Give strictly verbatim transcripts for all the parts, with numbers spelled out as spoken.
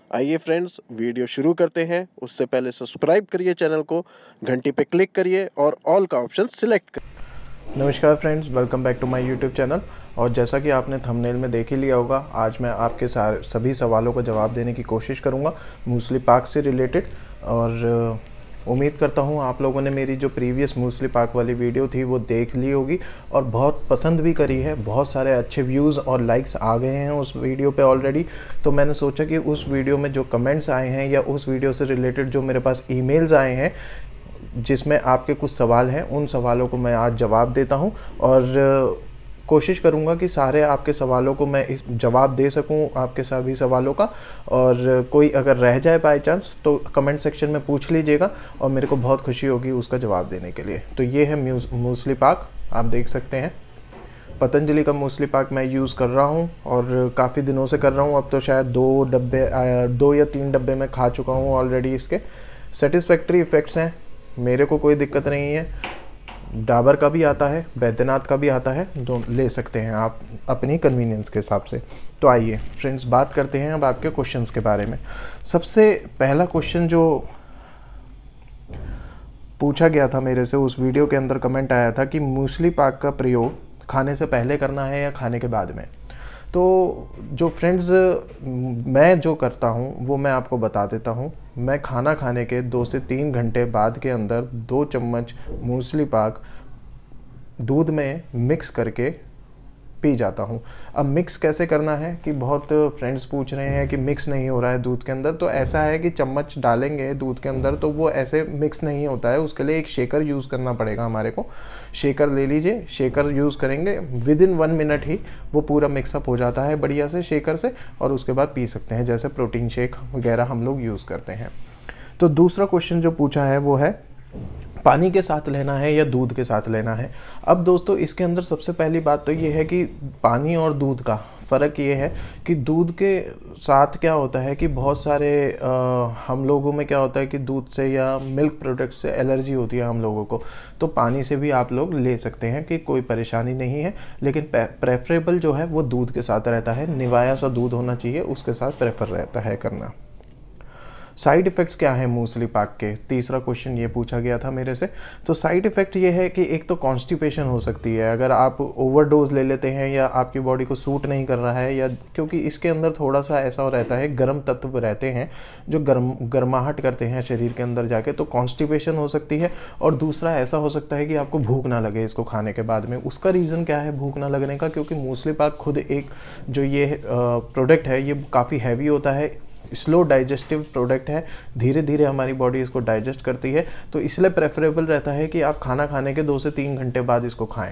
आइए friends, video शुरू करते हैं। उससे पहले सब्सक्राइब करिए चैनल को, घंटी पे क्लिक करिए और ऑल का ऑप्शन सिलेक्ट करिए। नमस्कार friends, welcome back to my YouTube channel. और जैसा कि आपने थंबनेल में देख ही लिया होगा, आज मैं आपके सारे सभी सवालों का जवाब देने की कोशिश करूंगा मूसली पाक से रिलेटेड। और उम्मीद करता हूं आप लोगों ने मेरी जो प्रीवियस मूसली पाक वाली वीडियो थी वो देख ली होगी और बहुत पसंद भी करी है। बहुत सारे अच्छे व्यूज़ और लाइक्स आ गए हैं उस वीडियो पे ऑलरेडी। तो मैंने सोचा कि उस वीडियो में जो कमेंट्स आए हैं या उस वीडियो से रिलेटेड जो मेरे पास ईमेल्स आए हैं जिसमें आपके कुछ सवाल हैं, उन सवालों को मैं आज जवाब देता हूं और कोशिश करूंगा कि सारे आपके सवालों को मैं इस जवाब दे सकूं, आपके सभी सवालों का। और कोई अगर रह जाए बाय चांस तो कमेंट सेक्शन में पूछ लीजिएगा और मेरे को बहुत खुशी होगी उसका जवाब देने के लिए। तो ये है मूसली पाक, आप देख सकते हैं पतंजलि का मूसली पाक मैं यूज़ कर रहा हूँ और काफ़ी दिनों से कर रहा हूँ। अब तो शायद दो डब्बे दो या तीन डब्बे मैं खा चुका हूँ ऑलरेडी। इसके सेटिस्फैक्ट्री इफ़ेक्ट्स हैं, मेरे को कोई दिक्कत नहीं है। डाबर का भी आता है, बैद्यनाथ का भी आता है, जो ले सकते हैं आप अपनी कन्वीनियंस के हिसाब से। तो आइए फ्रेंड्स, बात करते हैं अब आपके क्वेश्चंस के बारे में। सबसे पहला क्वेश्चन जो पूछा गया था मेरे से, उस वीडियो के अंदर कमेंट आया था कि मूसली पाक का प्रयोग खाने से पहले करना है या खाने के बाद में। तो जो फ्रेंड्स मैं जो करता हूँ वो मैं आपको बता देता हूँ। मैं खाना खाने के दो से तीन घंटे बाद के अंदर दो चम्मच मूसली पाक दूध में मिक्स करके पी जाता हूँ। अब मिक्स कैसे करना है कि बहुत फ्रेंड्स पूछ रहे हैं कि मिक्स नहीं हो रहा है दूध के अंदर। तो ऐसा है कि चम्मच डालेंगे दूध के अंदर तो वो ऐसे मिक्स नहीं होता है, उसके लिए एक शेकर यूज़ करना पड़ेगा हमारे को। शेकर ले लीजिए, शेकर यूज़ करेंगे, विद इन वन मिनट ही वो पूरा मिक्सअप हो जाता है बढ़िया से शेकर से, और उसके बाद पी सकते हैं, जैसे प्रोटीन शेक वगैरह हम लोग यूज़ करते हैं। तो दूसरा क्वेश्चन जो पूछा है वो है पानी के साथ लेना है या दूध के साथ लेना है। अब दोस्तों इसके अंदर सबसे पहली बात तो ये है कि पानी और दूध का फ़र्क ये है कि दूध के साथ क्या होता है कि बहुत सारे आ, हम लोगों में क्या होता है कि दूध से या मिल्क प्रोडक्ट से एलर्जी होती है हम लोगों को। तो पानी से भी आप लोग ले सकते हैं कि कोई परेशानी नहीं है, लेकिन प्रेफरेबल जो है वो दूध के साथ रहता है। निवाया सा दूध होना चाहिए, उसके साथ प्रेफर रहता है करना। साइड इफ़ेक्ट्स क्या है मूसली पाक के, तीसरा क्वेश्चन ये पूछा गया था मेरे से। तो साइड इफ़ेक्ट ये है कि एक तो कॉन्स्टिपेशन हो सकती है अगर आप ओवरडोज ले लेते हैं या आपकी बॉडी को सूट नहीं कर रहा है, या क्योंकि इसके अंदर थोड़ा सा ऐसा रहता है, गर्म तत्व रहते हैं जो गर्म गर्माहट करते हैं शरीर के अंदर जाके, तो कॉन्स्टिपेशन हो सकती है। और दूसरा ऐसा हो सकता है कि आपको भूख ना लगे इसको खाने के बाद में। उसका रीज़न क्या है भूख ना लगने का? क्योंकि मूसली पाक खुद एक जो ये प्रोडक्ट है ये काफ़ी हैवी होता है, स्लो डाइजेस्टिव प्रोडक्ट है, धीरे धीरे हमारी बॉडी इसको डाइजेस्ट करती है। तो इसलिए प्रेफरेबल रहता है कि आप खाना खाने के दो से तीन घंटे बाद इसको खाएं।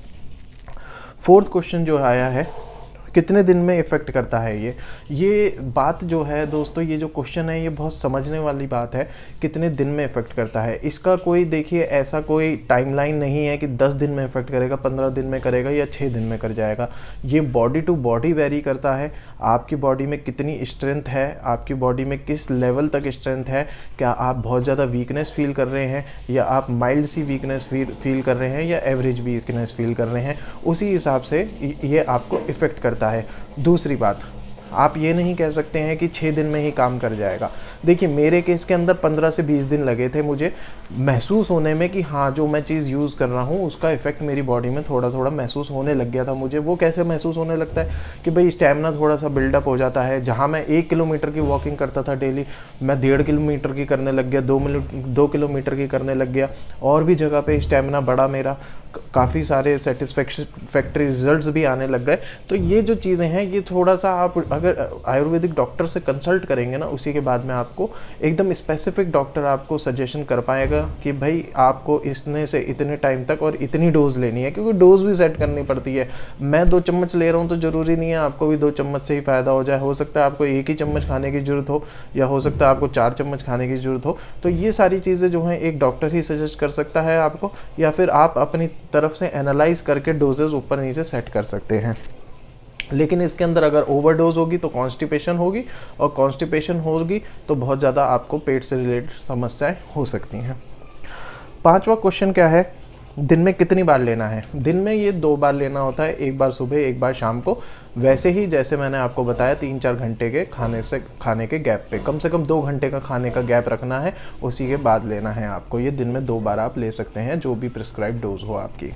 फोर्थ क्वेश्चन जो आया है, कितने दिन में इफ़ेक्ट करता है ये ये बात जो है दोस्तों, ये जो क्वेश्चन है ये बहुत समझने वाली बात है। कितने दिन में इफ़ेक्ट करता है, इसका कोई देखिए ऐसा कोई टाइमलाइन नहीं है कि दस दिन में इफ़ेक्ट करेगा, पंद्रह दिन में करेगा या छः दिन में कर जाएगा। ये बॉडी टू बॉडी वेरी करता है। आपकी बॉडी में कितनी स्ट्रेंथ है, आपकी बॉडी में किस लेवल तक स्ट्रेंथ है, क्या आप बहुत ज़्यादा वीकनेस फील कर रहे हैं या आप माइल्ड सी वीकनेस फील कर रहे हैं या एवरेज वीकनेस फील कर रहे हैं, उसी हिसाब से ये आपको इफ़ेक्ट करता है। दूसरी बात, आप ये नहीं कह सकते हैं कि छः दिन में ही काम कर जाएगा। देखिए मेरे केस के अंदर पंद्रह से बीस दिन लगे थे मुझे महसूस होने में कि हाँ जो मैं चीज़ यूज़ कर रहा हूँ उसका इफ़ेक्ट मेरी बॉडी में थोड़ा थोड़ा महसूस होने लग गया था मुझे। वो कैसे महसूस होने लगता है कि भाई स्टैमिना थोड़ा सा बिल्डअप हो जाता है। जहाँ मैं एक किलोमीटर की वॉकिंग करता था डेली, मैं डेढ़ किलोमीटर की करने लग गया, दो मिनट दो किलोमीटर की करने लग गया, और भी जगह पे स्टैमिना बढ़ा मेरा, काफ़ी सारे सेटिस्फैक्ट्री रिजल्ट्स भी आने लग गए। तो ये जो चीज़ें हैं ये थोड़ा सा आप अगर आयुर्वेदिक डॉक्टर से कंसल्ट करेंगे ना, उसी के बाद में आपको एकदम स्पेसिफिक डॉक्टर आपको सजेशन कर पाएगा कि भाई आपको इतने से इतने टाइम तक और इतनी डोज लेनी है, क्योंकि डोज भी सेट करनी पड़ती है। मैं दो चम्मच ले रहा हूँ तो ज़रूरी नहीं है आपको भी दो चम्मच से ही फ़ायदा हो जाए। हो सकता है आपको एक ही चम्मच खाने की ज़रूरत हो, या हो सकता है आपको चार चम्मच खाने की ज़रूरत हो। तो ये सारी चीज़ें जो हैं एक डॉक्टर ही सजेस्ट कर सकता है आपको, या फिर आप अपनी तरफ से एनालाइज करके डोजेज ऊपर नीचे सेट कर सकते हैं। लेकिन इसके अंदर अगर ओवरडोज होगी तो कॉन्स्टिपेशन होगी, और कॉन्स्टिपेशन होगी तो बहुत ज़्यादा आपको पेट से रिलेटेड समस्याएं हो सकती हैं। पांचवा क्वेश्चन क्या है दिन में कितनी बार लेना है? दिन में ये दो बार लेना होता है, एक बार सुबह एक बार शाम को। वैसे ही जैसे मैंने आपको बताया तीन चार घंटे के खाने से खाने के गैप पे कम से कम दो घंटे का खाने का गैप रखना है, उसी के बाद लेना है आपको। ये दिन में दो बार आप ले सकते हैं, जो भी प्रिस्क्राइब डोज हो आपकी।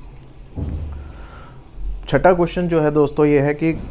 छठा क्वेश्चन जो है दोस्तों ये है कि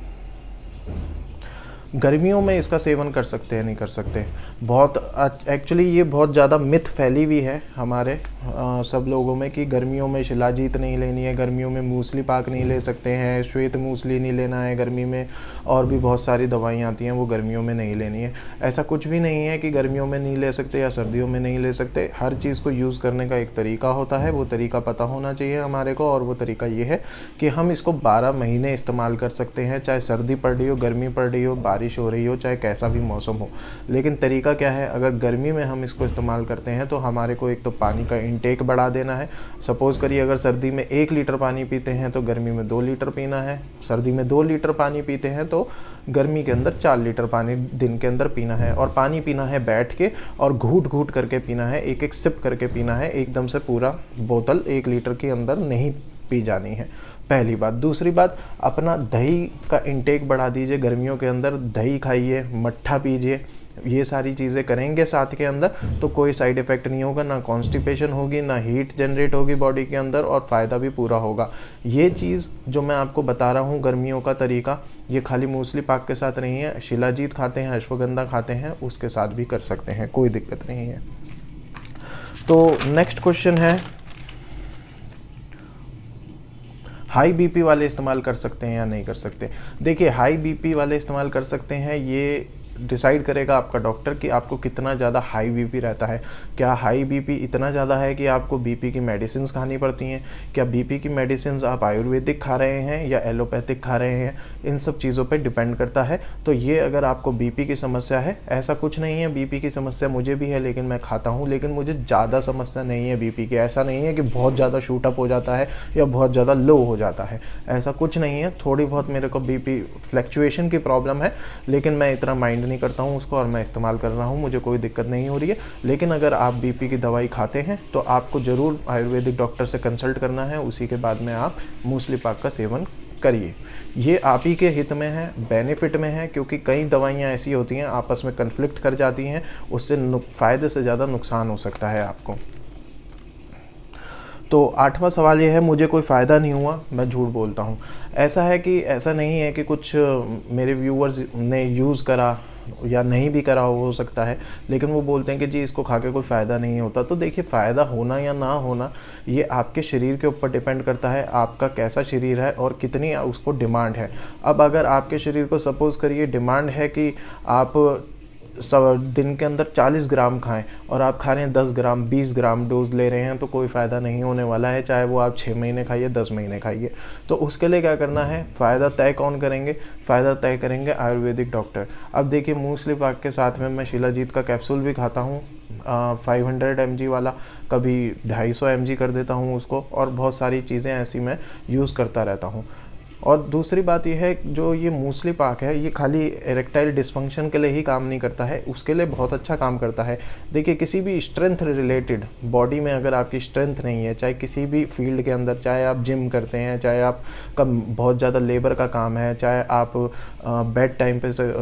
गर्मियों में इसका सेवन कर सकते हैं नहीं कर सकते। बहुत एक्चुअली ये बहुत ज़्यादा मिथ फैली हुई है हमारे आ, सब लोगों में कि गर्मियों में शिलाजीत नहीं लेनी है, गर्मियों में मूसली पाक नहीं ले सकते हैं, श्वेत मूसली नहीं लेना है गर्मी में, और भी बहुत सारी दवाइयाँ आती हैं वो गर्मियों में नहीं लेनी है। ऐसा कुछ भी नहीं है कि गर्मियों में नहीं ले सकते या सर्दियों में नहीं ले सकते। हर चीज़ को यूज़ करने का एक तरीका होता है, वो तरीका पता होना चाहिए हमारे को। और वो तरीका ये है कि हम इसको बारह महीने इस्तेमाल कर सकते हैं, चाहे सर्दी पड़ रही हो, गर्मी पड़ रही हो, बारिश हो रही हो, चाहे कैसा भी मौसम हो। लेकिन तरीका क्या है, अगर गर्मी में हम इसको इस्तेमाल करते हैं तो हमारे को एक तो पानी का इंटेक बढ़ा देना है। सपोज़ करिए अगर सर्दी में एक लीटर पानी पीते हैं तो गर्मी में दो लीटर पीना है, सर्दी में दो लीटर पानी पीते हैं तो गर्मी के अंदर चार लीटर पानी दिन के अंदर पीना है। और पानी पीना है बैठ के और घूट घूट करके पीना है, एक एक सिप करके पीना है, एकदम से पूरा बोतल एक लीटर के अंदर नहीं पी जानी है, पहली बात। दूसरी बात, अपना दही का इंटेक बढ़ा दीजिए, गर्मियों के अंदर दही खाइए, मट्ठा पीजिए। ये सारी चीज़ें करेंगे साथ के अंदर तो कोई साइड इफ़ेक्ट नहीं होगा, ना कॉन्स्टिपेशन होगी, ना हीट जनरेट होगी बॉडी के अंदर, और फ़ायदा भी पूरा होगा। ये चीज़ जो मैं आपको बता रहा हूँ गर्मियों का तरीका, ये खाली मूसली पाक के साथ नहीं है, शिलाजीत खाते हैं, अश्वगंधा खाते हैं, उसके साथ भी कर सकते हैं, कोई दिक्कत नहीं है। तो नेक्स्ट क्वेश्चन है, हाई बीपी वाले इस्तेमाल कर सकते हैं या नहीं कर सकते? देखिए, हाई बीपी वाले इस्तेमाल कर सकते हैं, ये डिसाइड करेगा आपका डॉक्टर कि आपको कितना ज़्यादा हाई बीपी रहता है। क्या हाई बीपी इतना ज़्यादा है कि आपको बीपी की मेडिसिन खानी पड़ती हैं? क्या बीपी की मेडिसिन आप आयुर्वेदिक खा रहे हैं या एलोपैथिक खा रहे हैं? इन सब चीज़ों पे डिपेंड करता है। तो ये अगर आपको बीपी की समस्या है, ऐसा कुछ नहीं है, बीपी की समस्या मुझे भी है लेकिन मैं खाता हूँ, लेकिन मुझे ज़्यादा समस्या नहीं है बीपी की। ऐसा नहीं है कि बहुत ज़्यादा शूट अप हो जाता है या बहुत ज़्यादा लो हो जाता है, ऐसा कुछ नहीं है। थोड़ी बहुत मेरे को बीपी फ्लैक्चुएशन की प्रॉब्लम है, लेकिन मैं इतना माइंड नहीं करता हूँ उसको और मैं इस्तेमाल कर रहा हूँ, मुझे कोई दिक्कत नहीं हो रही है। लेकिन अगर आप बीपी की दवाई खाते हैं तो आपको ज़रूर आयुर्वेदिक डॉक्टर से कंसल्ट करना है, उसी के बाद में आप मूसली पाक का सेवन करिए। ये आप ही के हित में है, बेनिफिट में है, क्योंकि कई दवाइयाँ ऐसी होती हैं आपस में कन्फ्लिक्ट कर जाती हैं, उससे फ़ायदे से ज़्यादा नुकसान हो सकता है आपको। तो आठवां सवाल ये है, मुझे कोई फ़ायदा नहीं हुआ, मैं झूठ बोलता हूँ। ऐसा है कि ऐसा नहीं है कि कुछ मेरे व्यूअर्स ने यूज़ करा या नहीं भी करा हो सकता है, लेकिन वो बोलते हैं कि जी इसको खा के कोई फ़ायदा नहीं होता। तो देखिए, फ़ायदा होना या ना होना ये आपके शरीर के ऊपर डिपेंड करता है, आपका कैसा शरीर है और कितनी उसको डिमांड है। अब अगर आपके शरीर को सपोज़ करिए डिमांड है कि आप सब दिन के अंदर चालीस ग्राम खाएं और आप खा रहे हैं दस ग्राम बीस ग्राम डोज ले रहे हैं, तो कोई फ़ायदा नहीं होने वाला है, चाहे वो आप छः महीने खाइए दस महीने खाइए। तो उसके लिए क्या करना है, फ़ायदा तय कौन करेंगे? फ़ायदा तय करेंगे आयुर्वेदिक डॉक्टर। अब देखिए, मूसली पाक के साथ में मैं शिलाजीत का कैप्सूल भी खाता हूँ, फाइव हंड्रेड एम जी वाला, कभी ढाई सौ एम जी कर देता हूँ उसको, और बहुत सारी चीज़ें ऐसी मैं यूज़ करता रहता हूँ। और दूसरी बात यह है, जो ये मूसली पाक है ये खाली इरेक्टाइल डिस्फंक्शन के लिए ही काम नहीं करता है, उसके लिए बहुत अच्छा काम करता है। देखिए, किसी भी स्ट्रेंथ रिलेटेड बॉडी में अगर आपकी स्ट्रेंथ नहीं है, चाहे किसी भी फील्ड के अंदर, चाहे आप जिम करते हैं, चाहे आप कम बहुत ज़्यादा लेबर का काम है, चाहे आप बेड टाइम पे से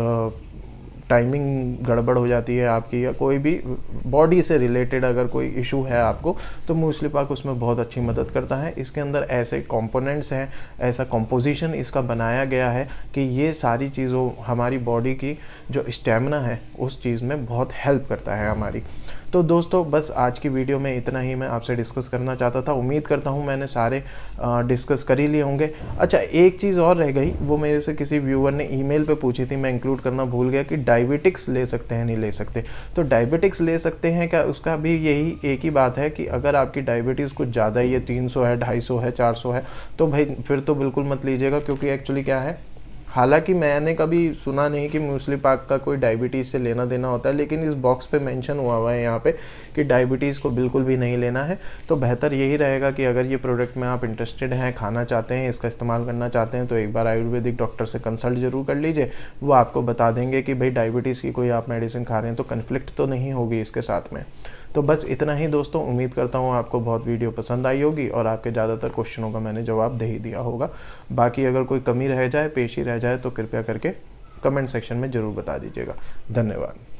टाइमिंग गड़बड़ हो जाती है आपकी, या कोई भी बॉडी से रिलेटेड अगर कोई इशू है आपको, तो मूसली पाक उसमें बहुत अच्छी मदद करता है। इसके अंदर ऐसे कंपोनेंट्स हैं, ऐसा कंपोजिशन इसका बनाया गया है कि ये सारी चीज़ों हमारी बॉडी की जो स्टेमिना है उस चीज़ में बहुत हेल्प करता है हमारी। तो दोस्तों, बस आज की वीडियो में इतना ही मैं आपसे डिस्कस करना चाहता था। उम्मीद करता हूँ मैंने सारे डिस्कस कर ही लिए होंगे। अच्छा, एक चीज़ और रह गई, वो मेरे से किसी व्यूअर ने ईमेल पे पूछी थी, मैं इंक्लूड करना भूल गया, कि डायबिटिक्स ले सकते हैं नहीं ले सकते। तो डायबिटिक्स ले सकते हैं क्या? उसका भी यही एक ही बात है कि अगर आपकी डायबिटीज़ कुछ ज़्यादा ही है, तीन सौ है, ढाई सौ है, चार सौ है, तो भाई फिर तो बिल्कुल मत लीजिएगा। क्योंकि एक्चुअली क्या है, हालांकि मैंने कभी सुना नहीं कि मूसली पाक का कोई डायबिटीज़ से लेना देना होता है, लेकिन इस बॉक्स पे मेंशन हुआ हुआ है यहाँ पे कि डायबिटीज़ को बिल्कुल भी नहीं लेना है। तो बेहतर यही रहेगा कि अगर ये प्रोडक्ट में आप इंटरेस्टेड हैं, खाना चाहते हैं, इसका इस्तेमाल करना चाहते हैं, तो एक बार आयुर्वेदिक डॉक्टर से कंसल्ट जरूर कर लीजिए। वो आपको बता देंगे कि भाई डायबिटीज़ की कोई आप मेडिसिन खा रहे हैं तो कन्फ्लिक्ट तो नहीं होगी इसके साथ में। तो बस इतना ही दोस्तों, उम्मीद करता हूँ आपको बहुत वीडियो पसंद आई होगी और आपके ज़्यादातर क्वेश्चनों का मैंने जवाब दे ही दिया होगा। बाकी अगर कोई कमी रह जाए, पेशी रह जाए, तो कृपया करके कमेंट सेक्शन में ज़रूर बता दीजिएगा। धन्यवाद।